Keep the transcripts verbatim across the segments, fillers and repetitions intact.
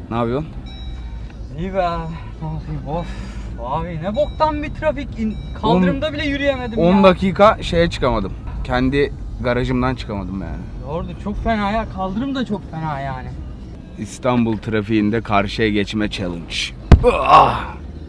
Ne yapıyorsun? İyi be. Ne yapayım? Of. Abi ne boktan bir trafik. Kaldırımda on, bile yürüyemedim on ya. on dakika şeye çıkamadım. Kendi garajımdan çıkamadım yani. Doğru, çok fena ya. Kaldırım da çok fena yani. İstanbul trafiğinde karşıya geçme challenge. Ah!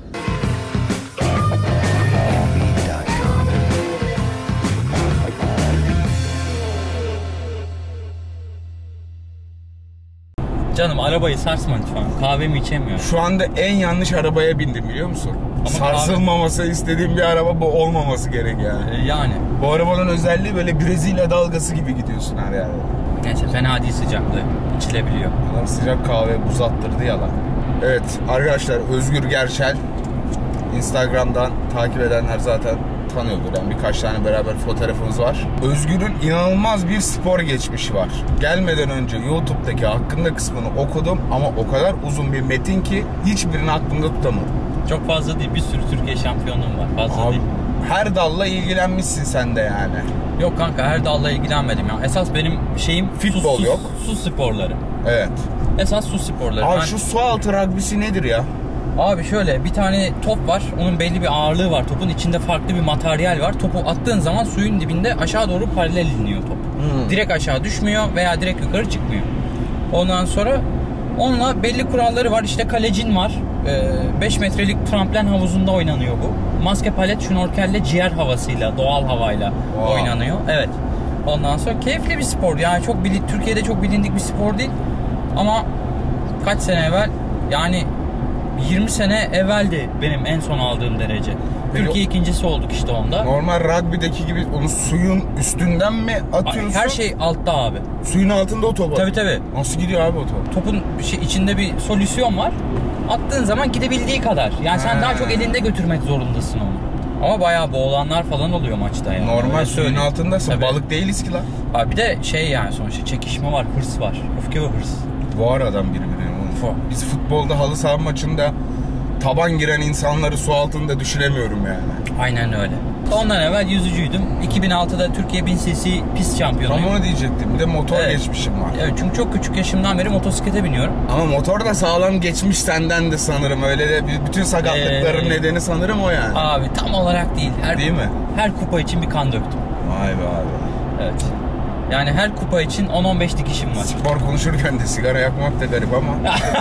Canım arabayı sarsma lütfen. Kahvemi içemiyorum. Şu anda en yanlış arabaya bindim biliyor musun? Ama sarsılmaması kahve... istediğim bir araba bu olmaması gerek yani. Ee, yani. Bu arabanın özelliği böyle Brezilya dalgası gibi gidiyorsun her yerde. Neyse fena değil sıcaklığı. İçilebiliyor. Adam sıcak kahve buz attırdı ya lan. Evet arkadaşlar, Özgür Gerçel. Instagram'dan takip edenler zaten tanıyordur. Yani birkaç tane beraber fotoğrafımız var. Özgür'ün inanılmaz bir spor geçmişi var. Gelmeden önce YouTube'daki hakkında kısmını okudum ama o kadar uzun bir metin ki hiçbirini aklımda tutamadım. Çok fazla değil. Bir sürü Türkiye şampiyonluğum var. Fazla Abi, değil. her dalla ilgilenmişsin sen de yani. Yok kanka, her dalla ilgilenmedim ya. Esas benim şeyim futbol su, yok. Su sporları. Evet. Esas su sporları. Abi ben... şu su altı rugby'si nedir ya? Abi şöyle, bir tane top var. Onun belli bir ağırlığı var topun. İçinde farklı bir materyal var. Topu attığın zaman suyun dibinde aşağı doğru paralel iniyor top. Hmm. Direkt aşağı düşmüyor veya direkt yukarı çıkmıyor. Ondan sonra onunla belli kuralları var. İşte kalecin var. beş metrelik tramplen havuzunda oynanıyor bu. Maske, palet, şnorkelle, ciğer havasıyla, doğal havayla wow. oynanıyor. Evet. Ondan sonra keyifli bir spor. Yani çok bilin, Türkiye'de çok bilindik bir spor değil. Ama kaç sene evvel, yani yirmi sene evveldi benim en son aldığım derece. Peki, Türkiye ikincisi olduk işte onda. Normal rugby'deki gibi onu suyun üstünden mi atıyorsun? Her şey altta abi. Suyun altında o top. Tabii tabii. Nasıl gidiyor abi o top? Topun şey, içinde bir solüsyon var. Attığın zaman gidebildiği kadar. Yani sen He. daha çok elinde götürmek zorundasın onu. Ama bayağı boğulanlar falan oluyor maçta yani. Normal suyun altındasın. Tabii. Balık değiliz ki lan. Abi bir de şey yani sonuçta çekişme var, hırs var. Öfke ve hırs. Var adam birbirine. Biz futbolda halı saha maçında taban giren insanları su altında düşünemiyorum yani. Aynen öyle. Ondan evvel yüzücüydüm. iki bin altıda Türkiye bin cc pist şampiyonuyum. Tam onu diyecektim. Bir de motor evet. geçmişim var. Evet, çünkü çok küçük yaşımdan beri motosiklete biniyorum. Ama motor da sağlam geçmiş senden de sanırım. Öyle de bütün sakatlıkların ee, nedeni sanırım o yani. Abi tam olarak değil. Her değil mi? Her kupa için bir kan döktüm. Vay be abi. Evet. Yani her kupa için on on beş dikişim var. Spor konuşurken de sigara yakmak da garip ama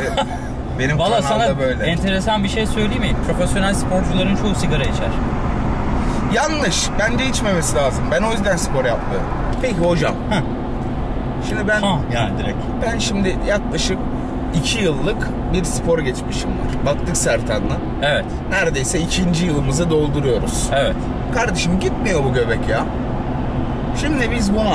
benim Vallahi kanalda sana böyle. Enteresan bir şey söyleyeyim mi? Profesyonel sporcuların çoğu sigara içer. Yanlış. Bence içmemesi lazım. Ben o yüzden spor yapmıyorum. Peki hocam. Heh. Şimdi ben ha, yani direkt. Ben şimdi yaklaşık iki yıllık bir spor geçmişim var. Baktık Sertan'la. Evet. Neredeyse ikinci yılımızı dolduruyoruz. Evet. Kardeşim gitmiyor bu göbek ya. Şimdi biz buna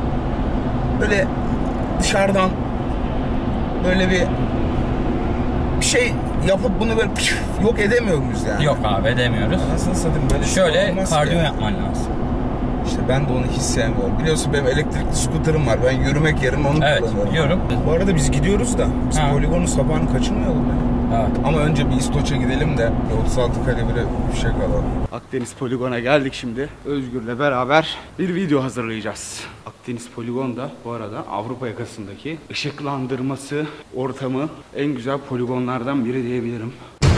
böyle dışarıdan böyle bir bir şey yapıp bunu böyle yok edemiyor muyuz yani? Yok abi, edemiyoruz. Nasıl satayım böyle şöyle kardiyo yapman lazım. İşte ben de onu hiç sevmiyorum. Biliyorsun benim elektrikli skuterim var. Ben yürümek yerine onu evet, kullanıyorum. Biliyorum. Bu arada biz gidiyoruz da biz ha. poligonun sabahını kaçırmayalım ya. Evet. Ama önce bir İstoç'a gidelim de otuz altı kalibre fişek alalım. Akdeniz Poligon'a geldik şimdi. Özgür'le beraber bir video hazırlayacağız. Akdeniz Poligon da bu arada Avrupa yakasındaki ışıklandırması, ortamı en güzel poligonlardan biri diyebilirim.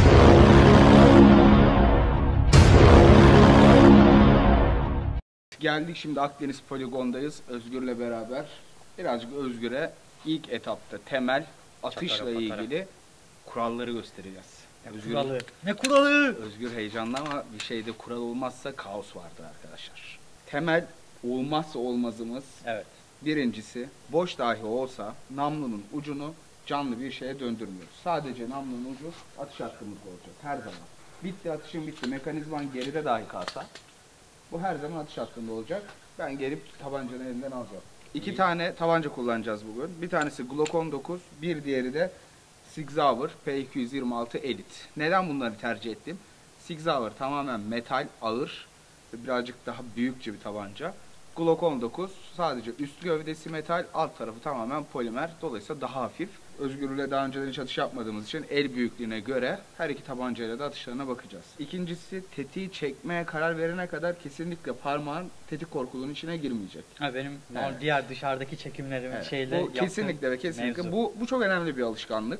Geldik şimdi Akdeniz Poligon'dayız. Özgür'le beraber birazcık Özgür'e ilk etapta temel atışla Çakara, ilgili kuralları göstereceğiz. Ne Özgür, kuralı? Ne kuralı? Özgür heyecanlı ama bir şeyde kural olmazsa kaos vardır arkadaşlar. Temel olmazsa olmazımız. Evet. Birincisi, boş dahi olsa namlunun ucunu canlı bir şeye döndürmüyoruz. Sadece namlunun ucu atış hakkımız olacak her zaman. Bitti, atışın bitti. Mekanizman geride dahi kalsa bu her zaman atış hakkında olacak. Ben gelip tabancanın elinden alacağım. İki İyi. tane tabanca kullanacağız bugün. Bir tanesi Glock on dokuz, bir diğeri de Sig Sauer P iki yüz yirmi altı Elite. Neden bunları tercih ettim? Sig Sauer tamamen metal, ağır ve birazcık daha büyükçe bir tabanca. Glock on dokuz sadece üst gövdesi metal, alt tarafı tamamen polimer. Dolayısıyla daha hafif. Özgür'le daha önceden hiç atış yapmadığımız için el büyüklüğüne göre her iki tabancayla da atışlarına bakacağız. İkincisi, tetiği çekmeye karar verene kadar kesinlikle parmağın tetik korkuluğunun içine girmeyecek. Ha, benim evet. diğer dışarıdaki çekimlerimin evet. şeyle bu kesinlikle ve kesinlikle mevzu. bu bu çok önemli bir alışkanlık.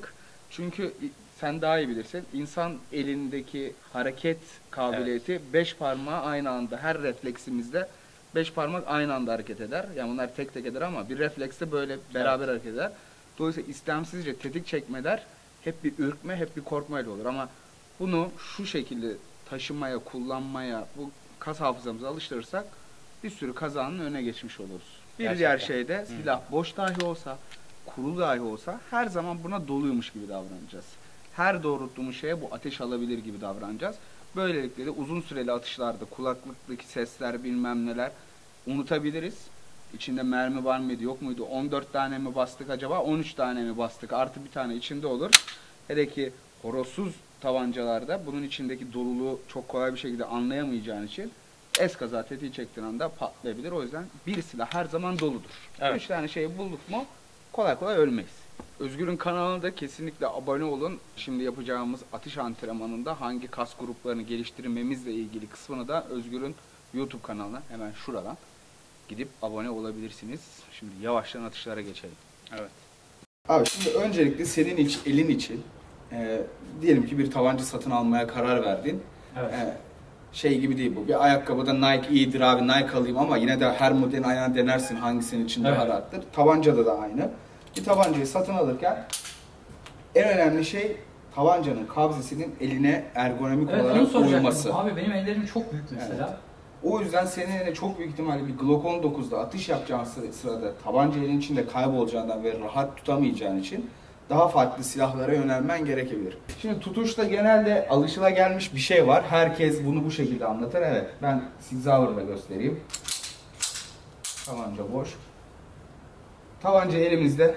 Çünkü sen daha iyi bilirsin. İnsan elindeki hareket kabiliyeti beş parmağı aynı anda, her refleksimizde beş parmak aynı anda hareket eder. Yani bunlar tek tek eder ama bir reflekste böyle beraber evet. hareket eder. Dolayısıyla istemsizce tetik çekmeler hep bir ürkme, hep bir korkmayla olur. Ama bunu şu şekilde taşımaya, kullanmaya, bu kas hafızamıza alıştırırsak bir sürü kazanın önüne geçmiş oluruz. Bir Gerçekten. diğer şey de silah Hı. boş dahi olsa, kuru dahi olsa her zaman buna doluymuş gibi davranacağız. Her doğrulttuğumuz şeye bu ateş alabilir gibi davranacağız. Böylelikle de uzun süreli atışlarda kulaklıktaki sesler bilmem neler unutabiliriz. İçinde mermi var mıydı yok muydu? on dört tane mi bastık acaba? on üç tane mi bastık? Artı bir tane içinde olur. Hele ki horozsuz tabancalarda bunun içindeki doluluğu çok kolay bir şekilde anlayamayacağın için eskaza tetiği çektiğin anda patlayabilir. O yüzden bir silah her zaman doludur. Evet. Üç tane şeyi bulduk mu kolay kolay ölmeyiz. Özgür'ün kanalına da kesinlikle abone olun. Şimdi yapacağımız atış antrenmanında hangi kas gruplarını geliştirmemizle ilgili kısmını da Özgür'ün YouTube kanalına hemen şuradan gidip abone olabilirsiniz. Şimdi yavaştan atışlara geçelim. Evet. Abi şimdi öncelikle senin için, elin için e, diyelim ki bir tabanca satın almaya karar verdin. Evet. E, şey gibi değil bu. Bir ayakkabıda Nike iyidir abi, Nike alayım ama yine de her modelin ayağına denersin hangisinin için evet. daha rahattır. Tabancada da aynı. Bir tabancayı satın alırken en önemli şey tabancanın kabzesinin eline ergonomik evet, olarak uyması. Abi benim ellerim çok büyük mesela. Evet. O yüzden senin eline çok büyük ihtimalle bir Glock on dokuzda atış yapacağın sırada tabanca elin içinde kaybolacağından ve rahat tutamayacağın için daha farklı silahlara yönelmen gerekebilir. Şimdi tutuşta genelde alışılagelmiş bir şey var. Herkes bunu bu şekilde anlatır. Evet, ben Sigzauer'da göstereyim. Tabanca boş. Tabanca elimizde.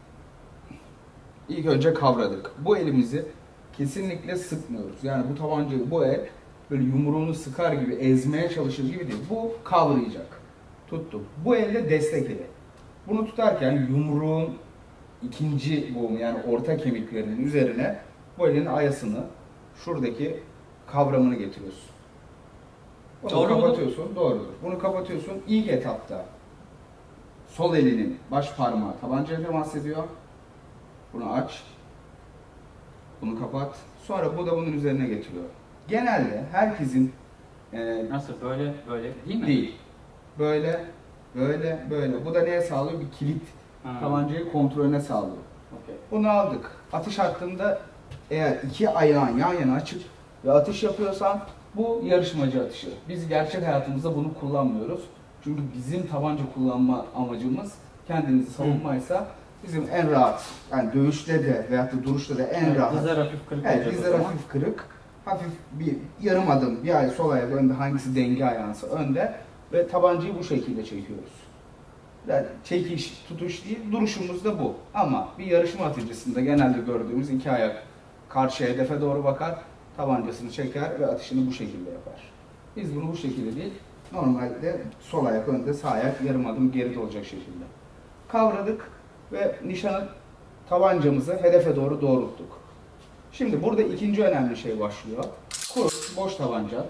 İlk önce kavradık. Bu elimizi kesinlikle sıkmıyoruz. Yani bu tabancayı, bu el böyle yumruğunu sıkar gibi, ezmeye çalışır gibi değil. Bu kavrayacak. Tuttum. Bu elde destek eli. Bunu tutarken yumruğun ikinci boğumu yani orta kemiklerinin üzerine bu elin ayasını, şuradaki kavramını getiriyorsun. Bunu Doğru kapatıyorsun. Mudur? Doğrudur. Bunu kapatıyorsun. İlk etapta sol elinin baş parmağı tabancayla temas ediyor. Bunu aç. Bunu kapat. Sonra bu da bunun üzerine getiriyor. Genelde herkesin e, nasıl böyle böyle değil mi? Değil. Böyle böyle böyle. Bu da neye sağlıyor? Bir kilit. Ha. Tabancayı kontrolüne sağlıyor. Okay. Bunu aldık. Atış hakkında eğer iki ayağın yan yana açıp ve atış yapıyorsan bu yarışmacı atışı. Biz gerçek hayatımızda bunu kullanmıyoruz. Çünkü bizim tabanca kullanma amacımız kendimizi savunmaysa bizim en rahat, yani dövüşte de veyahut da duruşta da en evet, rahat. Dizler hafif kırık. Evet, dizler hafif kırık. Hafif bir yarım adım, bir ay sol ayak önde, hangisi denge ayağınsa önde ve tabancayı bu şekilde çekiyoruz. Yani çekiş, tutuş değil, duruşumuz da bu. Ama bir yarışma atıcısında genelde gördüğümüz iki ayak karşı hedefe doğru bakar, tabancasını çeker ve atışını bu şekilde yapar. Biz bunu bu şekilde değil, normalde sol ayak önde, sağ ayak yarım adım geride olacak şekilde. Kavradık ve nişanı tabancamızı hedefe doğru doğrulttuk. Şimdi burada ikinci önemli şey başlıyor. Kuru, boş tabanca.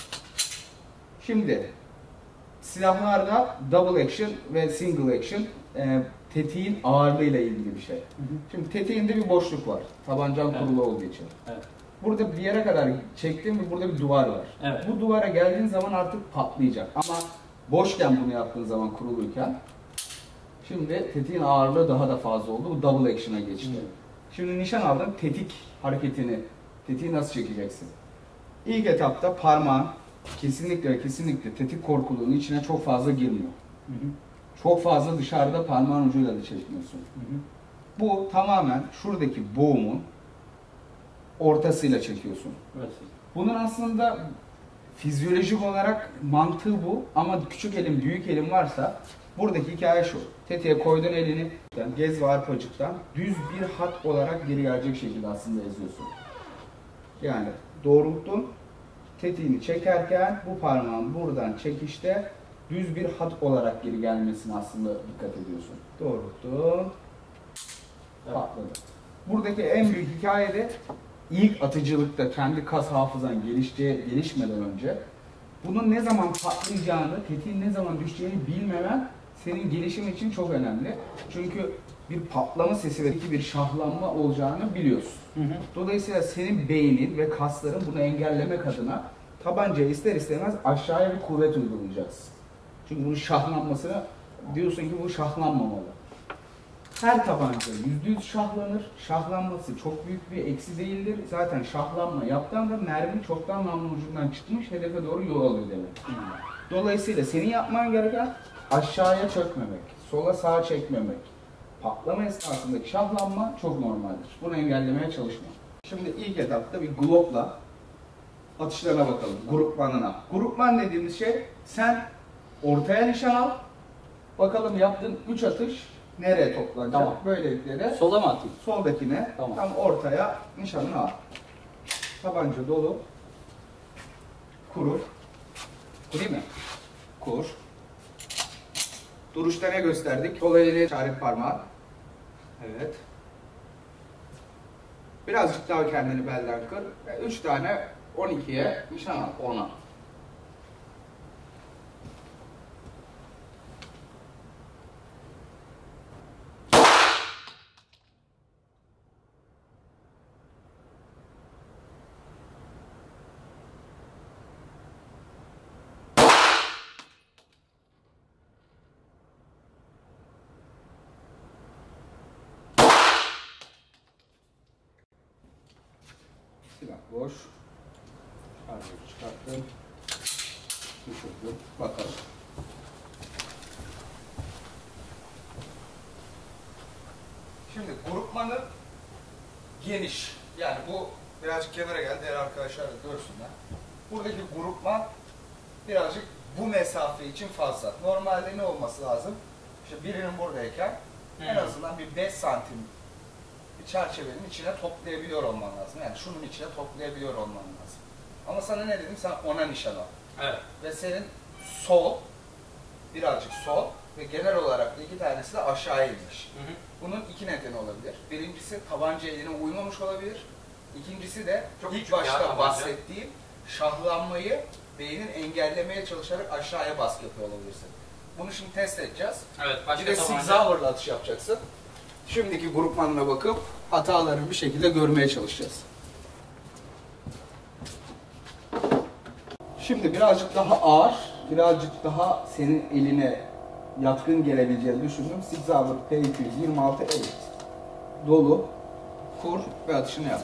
Şimdi silahlarda double action ve single action e, tetiğin ağırlığıyla ilgili bir şey. Hı hı. Şimdi tetiğinde bir boşluk var. Tabancan evet. kurulu olduğu için. Evet. Burada bir yere kadar çektiğim ve burada bir duvar var. Evet. Bu duvara geldiğin zaman artık patlayacak. Ama boşken bunu yaptığın zaman kuruluyken şimdi tetiğin ağırlığı daha da fazla oldu. Bu double action'a geçti. Hı. Şimdi nişan aldın, tetik hareketini, tetiği nasıl çekeceksin? İlk etapta parmağın kesinlikle ve kesinlikle tetik korkuluğunun içine çok fazla girmiyor. Hı hı. Çok fazla dışarıda parmağın ucuyla da çekmiyorsun. Hı hı. Bu tamamen şuradaki boğumun ortasıyla çekiyorsun. Evet. Bunun aslında fizyolojik olarak mantığı bu ama küçük elin, büyük elin varsa buradaki hikaye şu. Tetiğe koydun elini, gez ve arpacıktan düz bir hat olarak geri gelecek şekilde aslında eziyorsun. Yani doğrulttun, tetiğini çekerken bu parmağın buradan çekişte düz bir hat olarak geri gelmesine aslında dikkat ediyorsun. Doğrulttun, patladı. Buradaki en büyük hikaye de ilk atıcılıkta kendi kas hafızan gelişeceği, gelişmeden önce bunun ne zaman patlayacağını, tetiğin ne zaman düşeceğini bilmemen senin gelişim için çok önemli. Çünkü bir patlama sesi ve bir şahlanma olacağını biliyorsun. Hı hı. Dolayısıyla senin beynin ve kasların bunu engellemek adına tabancaya ister istemez aşağıya bir kuvvet uygulayacaksın. Çünkü bunun şahlanmasını diyorsun ki bu şahlanmamalı. Her tabanca yüzde yüz şahlanır. Şahlanması çok büyük bir eksi değildir. Zaten şahlanma yaptığında mermi çoktan namlunun ucundan çıkmış, hedefe doğru yol alıyor demek. Dolayısıyla senin yapman gereken aşağıya çökmemek, sola sağa çekmemek. Patlama esnasındaki şahlanma çok normaldir. Bunu engellemeye çalışma. Şimdi ilk etapta bir Glock'la atışlarına bakalım, grupmanına. Grupman dediğimiz şey, sen ortaya nişan al, bakalım yaptığın üç atış nereye toplanacak? Tamam. Böylelikle de Sola mı atayım? soldakine Tamam. tam ortaya nişanını al. Tabanca dolu. Kurur. Kurayım mı? Kur. Duruşta ne gösterdik? Sol eli işaret parmağı. Evet. Birazcık daha kendini belden kır. üç tane on ikiye nişan al. ona. Silah boş. Şarjı çıkarttım. Düşürdüm. Bakalım. Şimdi grupmanı geniş. Yani bu birazcık kenara gel. Diğer arkadaşlar da görsünler. Buradaki grupman birazcık bu mesafe için fazla. Normalde ne olması lazım? İşte birinin buradayken Hmm. en azından bir beş santim bir çerçevenin içine toplayabiliyor olman lazım. Yani şunun içine toplayabiliyor olman lazım. Ama sana ne dedim? Sen ona nişan al. Evet. Ve senin sol, birazcık sol ve genel olarak da iki tanesi de aşağıya inmiş. Hı hı. Bunun iki nedeni olabilir. Birincisi tabanca eline uymamış olabilir. İkincisi de Çok ilk küçük ya başta tabanca. bahsettiğim şahlanmayı beynin engellemeye çalışarak aşağıya baskı yapıyor olabilirsin. Bunu şimdi test edeceğiz. Evet. Bir Başka de tabanca. Six Hour'la atış yapacaksın. Şimdiki grupmanına bakıp hatalarını bir şekilde görmeye çalışacağız. Şimdi birazcık daha ağır, birazcık daha senin eline yatkın gelebileceğini düşündüm. Six Hour P iki yüz yirmi altı Elite. Dolu, kur ve atışını yap.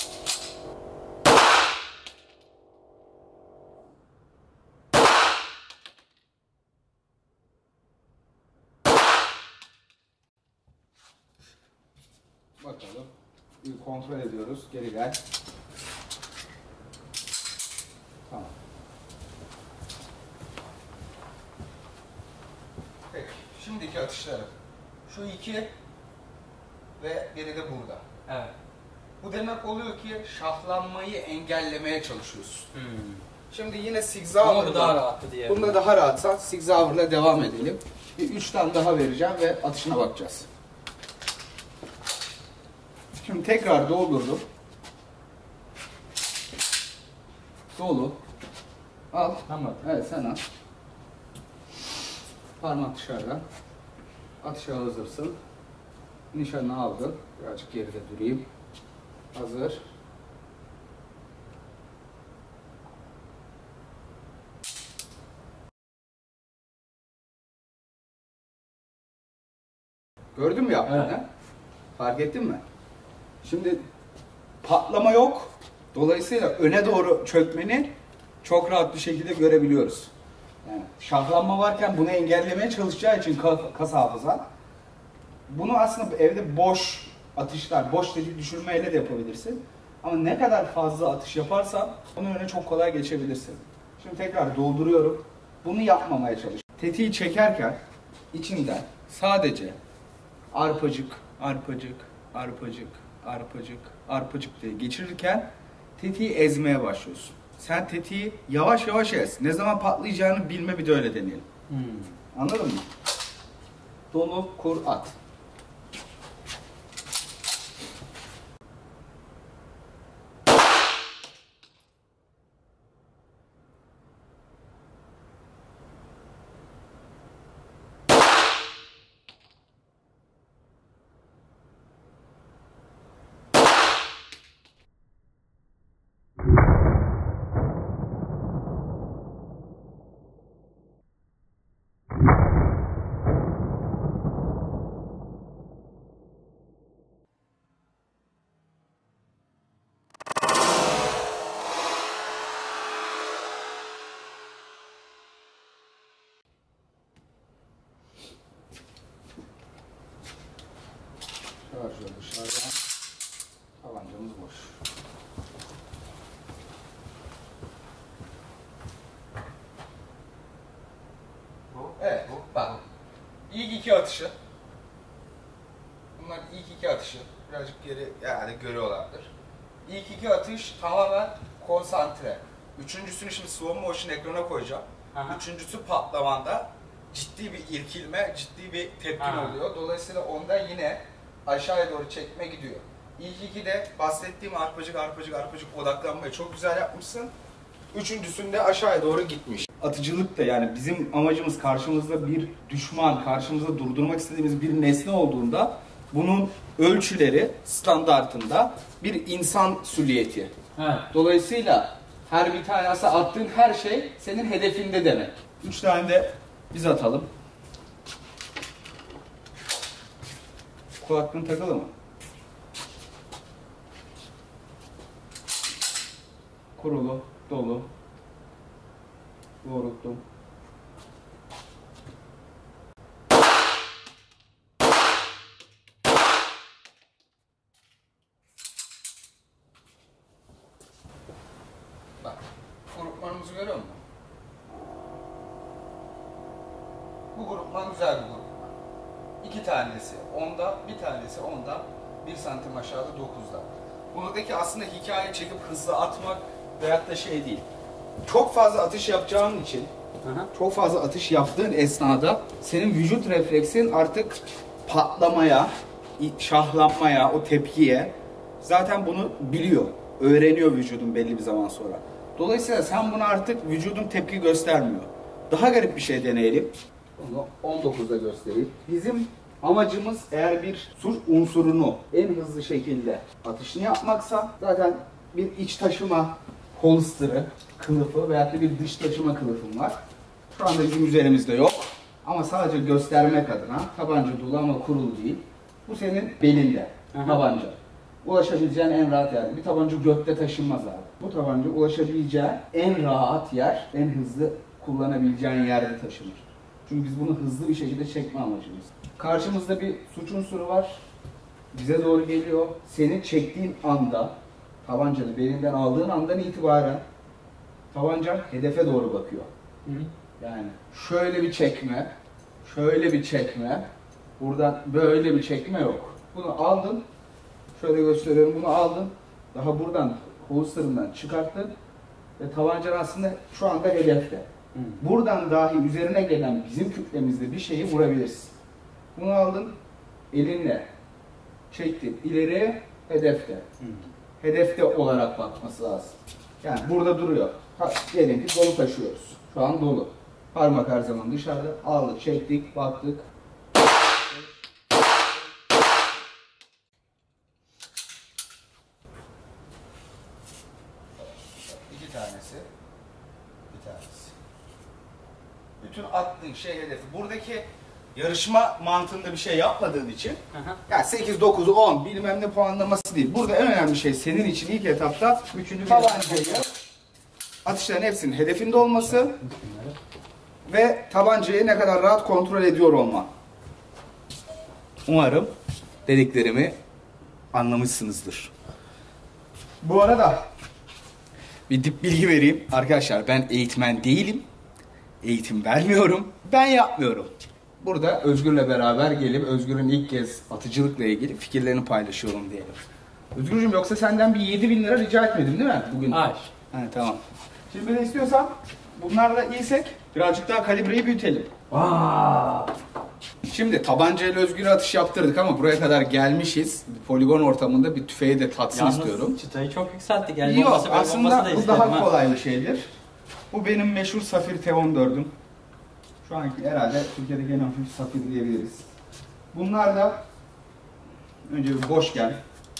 Bakalım. Bir kontrol ediyoruz. Geri gel. Tamam. Peki. Şimdiki atışları. Şu iki ve biri de burada. Evet. Bu demek oluyor ki şahlanmayı engellemeye çalışıyorsun. Hmm. Şimdi yine Six Ama bu Hour'la, daha rahattı diye. bunda daha rahatsan Six Hour'la devam edelim. Bir üç tane daha vereceğim ve atışına bakacağız. Şimdi tekrar doldurdum. Dolu. Al. Tamam. Evet sen al. Parmak dışarıda. Atışa hazırsın. Nişanını aldın. Birazcık geride durayım. Hazır. Gördün mü yaptığını? Evet. Fark ettin mi? Şimdi patlama yok. Dolayısıyla öne doğru çökmeni çok rahat bir şekilde görebiliyoruz. Yani şahlanma varken bunu engellemeye çalışacağı için kas, kas hafızan. Bunu aslında evde boş atışlar, boş tetik düşürmeyle de yapabilirsin. Ama ne kadar fazla atış yaparsan onun önüne çok kolay geçebilirsin. Şimdi tekrar dolduruyorum. Bunu yapmamaya çalış. Tetiği çekerken içinden sadece arpacık, arpacık, arpacık, arpacık, arpacık diye geçirirken tetiği ezmeye başlıyorsun. Sen tetiği yavaş yavaş ez. Ne zaman patlayacağını bilme, bir de öyle deneyelim. Hmm. Anladın mı? Dolu, kur, at. iki atışı. Bunlar ilk iki atışı. Birazcık geri yani görüyorlardır. İlk iki atış tamamen konsantre. Üçüncüsünü şimdi slow motion ekrana koyacağım. Aha. Üçüncüsü patlamanda ciddi bir irkilme, ciddi bir tepkin Aha. oluyor. Dolayısıyla onda yine aşağıya doğru çekme gidiyor. İlk iki de bahsettiğim arpacık arpacık arpacık odaklanmayı çok güzel yapmışsın. Üçüncüsünde aşağıya doğru gitmiş. Atıcılık da yani bizim amacımız karşımızda bir düşman, karşımızda durdurmak istediğimiz bir nesne olduğunda bunun ölçüleri standartında bir insan süliyeti. Evet. Dolayısıyla her bir tane aslında attığın her şey senin hedefinde demek. Üç tane de biz atalım. Kulaklığın takılı mı? Kurulu, dolu. Doğrulttum. Bak, grupmanımızı görüyor musun? Bu grupman güzel bir grupman. İki tanesi onda, bir tanesi onda, bir santim aşağıda dokuzda. Buradaki aslında hikaye çekip hızlı atmak veyahut da şey değil. Çok fazla atış yapacağın için, Aha. çok fazla atış yaptığın esnada senin vücut refleksin artık patlamaya, şahlanmaya, o tepkiye zaten bunu biliyor. Öğreniyor vücudun belli bir zaman sonra. Dolayısıyla sen buna artık vücudun tepki göstermiyor. Daha garip bir şey deneyelim. Bunu on dokuzda göstereyim. Bizim amacımız eğer bir suç unsurunu en hızlı şekilde atışını yapmaksa zaten bir iç taşıma holster'ı, kılıfı veyahut da bir dış taşıma kılıfım var. Şu anda bizim üzerimizde yok. Ama sadece göstermek adına tabanca dolu ama kurulu değil. Bu senin belinde. Aha. Tabanca. Ulaşabileceğin en rahat yer. Bir tabanca gökte taşınmaz abi. Bu tabanca ulaşabileceğin en rahat yer, en hızlı kullanabileceğin yerde taşınır. Çünkü biz bunu hızlı bir şekilde çekme amacımız. Karşımızda bir suç unsuru var. Bize doğru geliyor. Seni çektiğin anda, tabancanı belinden aldığın andan itibaren tabancan hedefe doğru bakıyor. Hı hı. Yani şöyle bir çekme, şöyle bir çekme, buradan böyle bir çekme yok. Bunu aldın, şöyle gösteriyorum, bunu aldın, daha buradan holster'ından çıkarttın ve tabancan aslında şu anda hedefte. Hı. Buradan dahi üzerine gelen bizim kütlemizde bir şeyi vurabilirsin. Bunu aldın, elinle çektin, ileriye hedefte. Hı. Hedefte olarak bakması lazım. Yani burada duruyor. Ha, diyelim ki dolu taşıyoruz. Şu an dolu. Parmak her zaman dışarıda. Aldık, çektik, baktık. İki tanesi. Bir tanesi. Bütün attığın şey hedefi. Buradaki yarışma mantığında bir şey yapmadığın için Aha. ya sekiz, dokuz, on bilmem ne puanlaması değil. Burada en önemli şey senin için ilk etapta Üçüncü tabancayı, atışların hepsinin hedefinde olması ve tabancayı ne kadar rahat kontrol ediyor olman. Umarım dediklerimi anlamışsınızdır. Bu arada bir dip bilgi vereyim. Arkadaşlar ben eğitmen değilim. Eğitim vermiyorum. Ben yapmıyorum. Burada Özgür'le beraber gelip Özgür'ün ilk kez atıcılıkla ilgili fikirlerini paylaşıyorum diyelim. Özgür'cüğüm yoksa senden bir yedi bin lira rica etmedim değil mi bugün? Hayır. He, tamam. Şimdi ben istiyorsan bunlarla iyiysek birazcık daha kalibreyi büyütelim. Aa. Şimdi tabancayla Özgür'e atış yaptırdık ama buraya kadar gelmişiz. Bir poligon ortamında bir tüfeği de tatsın Yalnız istiyorum. çıtayı çok yükselttik. Yani Yok bombası, böyle aslında bombası da bu istedim, daha ha. kolay bir şeydir. Bu benim meşhur Safir T on dörd'üm. Şu anki herhalde Türkiye'deki en hafif Safir diyebiliriz. Bunlar da önce bir boşken.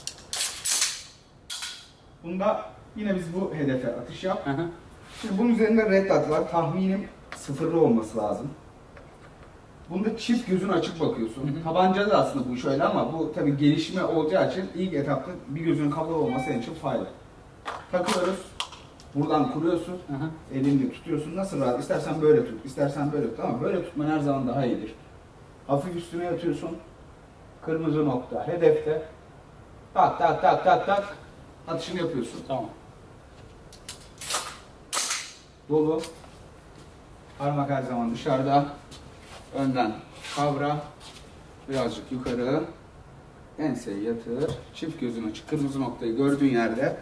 Bunda yine biz bu hedefe atış yap. Hı hı. Şimdi bunun üzerinde red dot var. Tahminim sıfırlı olması lazım. Bunda çift gözün açık bakıyorsun. Hı hı. Tabancada da aslında bu şöyle ama bu tabii gelişme olacağı için ilk etapta bir gözün kapalı olması senin için fayda. Takıyoruz. Buradan kuruyorsun. Hı hı. Elinde tutuyorsun. Nasıl rahat? İstersen böyle tut, istersen böyle tut ama böyle tutman her zaman daha iyidir. Hafif üstüne yatıyorsun. Kırmızı nokta hedefte. Tak tak tak tak tak. Atışını yapıyorsun. Tamam. Dolu. Parmak her zaman dışarıda. Önden kavra. Birazcık yukarı. Enseyi yatır. Çift gözün açık. Kırmızı noktayı gördüğün yerde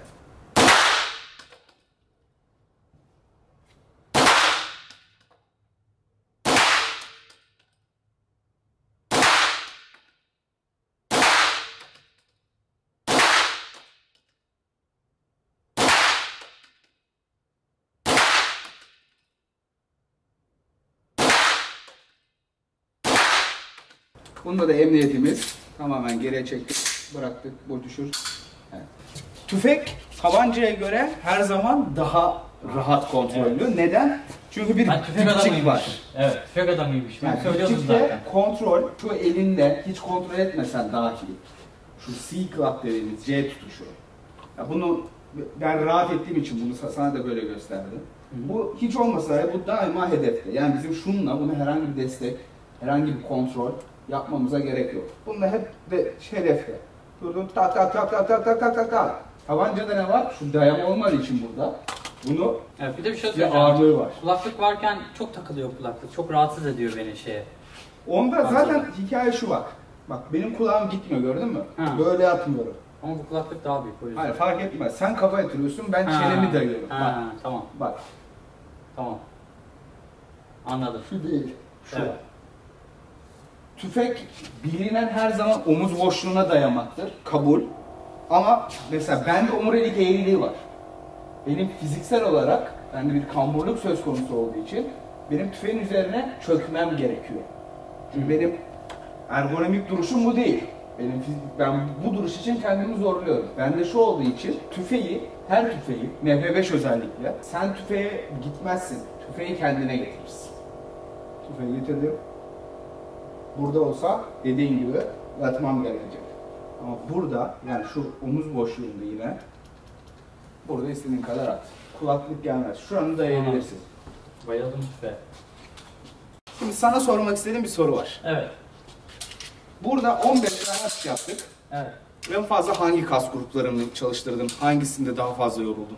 bunda da emniyetimiz tamamen geriye çektik, bıraktık, bu düşür. Evet. Tüfek tabancaya göre her zaman daha rahat kontrollü. Evet. Neden? Çünkü bir ben tüfek dipçik var. Evet, tüfek adamıymış. Ben yani söylüyordum zaten. Kontrol, şu elinde hiç kontrol etmesen dahi, şu C-Club dediğimiz C tutuşu. Ya bunu ben rahat ettiğim için bunu sana da böyle gösterdim. Hı-hı. Bu hiç olmasa bu daima hedefte. Yani bizim şununla bunu herhangi bir destek, herhangi bir kontrol yapmamıza gerek yok. Bunda hep de hedefte. Durdum tak tak tak tak tak tak tak tak tak. Tabancada ne var? Şu dayama olmadığı için burada. Bunu evet, bir de bir şey bir ağırlığı var. Kulaklık varken çok takılıyor kulaklık. Çok rahatsız ediyor beni şeye. Onda zaten hikaye şu bak. Bak benim kulağım gitmiyor, gördün mü? Ha. Böyle yapmıyorum. Ama bu kulaklık daha büyük o yüzden. Hayır, fark etmez. Sen kafa yatırıyorsun, ben ha. çenemi dayıyorum. Ha. Bak. Tamam. Bak. Tamam. Anladım. Şu değil. Şu. Evet. Tüfek bilinen her zaman omuz boşluğuna dayamaktır. Kabul. Ama mesela bende omurilik eğriliği var. Benim fiziksel olarak bende bir kamburluk söz konusu olduğu için benim tüfeğin üzerine çökmem gerekiyor. Çünkü benim ergonomik duruşum bu değil. Benim ben bu duruş için kendimi zorluyorum. Bende şu olduğu için tüfeği, her tüfeği, M P beş özellikle, sen tüfeğe gitmezsin. Tüfeği kendine getirirsin. Tüfeği getirdim. Burada olsa dediğin gibi yatmam gerekecek. Ama burada, yani şu omuz boşluğunda yine, burada istediğin kadar at. Kulaklık gelmez. Şuranı dayayabilirsin. Bayıldım tüfeğe. Şimdi sana sormak istediğim bir soru var. Evet. Burada on beş tane atış yaptık. Evet. En fazla hangi kas gruplarını çalıştırdın? Hangisinde daha fazla yoruldun?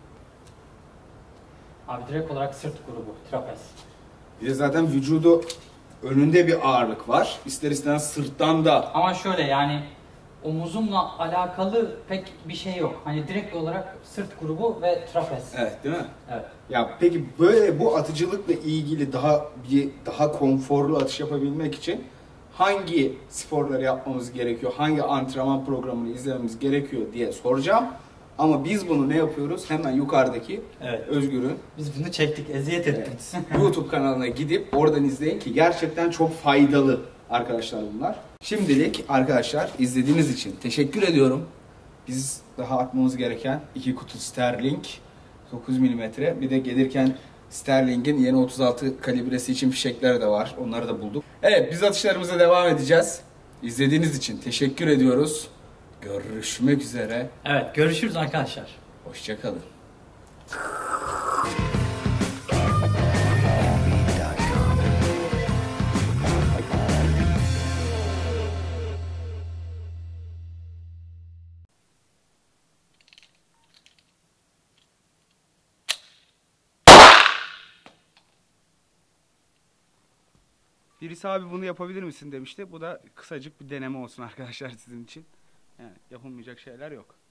Abi direkt olarak sırt grubu, trapez. Bir de zaten vücudu önünde bir ağırlık var. İster istemez sırttan da. Ama şöyle yani omuzumla alakalı pek bir şey yok. Hani direkt olarak sırt grubu ve trapez. Evet, değil mi? Evet. Ya peki böyle bu atıcılıkla ilgili daha bir daha konforlu atış yapabilmek için hangi sporları yapmamız gerekiyor? Hangi antrenman programını izlememiz gerekiyor diye soracağım. Ama biz bunu ne yapıyoruz? Hemen yukarıdaki evet. Özgür'ün biz bunu çektik, eziyet ettik. Evet. YouTube kanalına gidip oradan izleyin ki gerçekten çok faydalı arkadaşlar bunlar. Şimdilik arkadaşlar izlediğiniz için teşekkür ediyorum. Biz daha atmamız gereken iki kutu Sterling dokuz milimetre, bir de gelirken Sterling'in yeni otuz altı kalibresi için fişekler de var. Onları da bulduk. Evet, biz atışlarımıza devam edeceğiz. İzlediğiniz için teşekkür ediyoruz. Görüşmek üzere. Evet, görüşürüz arkadaşlar. Hoşça kalın. Birisi abi bunu yapabilir misin demişti. Bu da kısacık bir deneme olsun arkadaşlar sizin için. Yani yapılmayacak şeyler yok.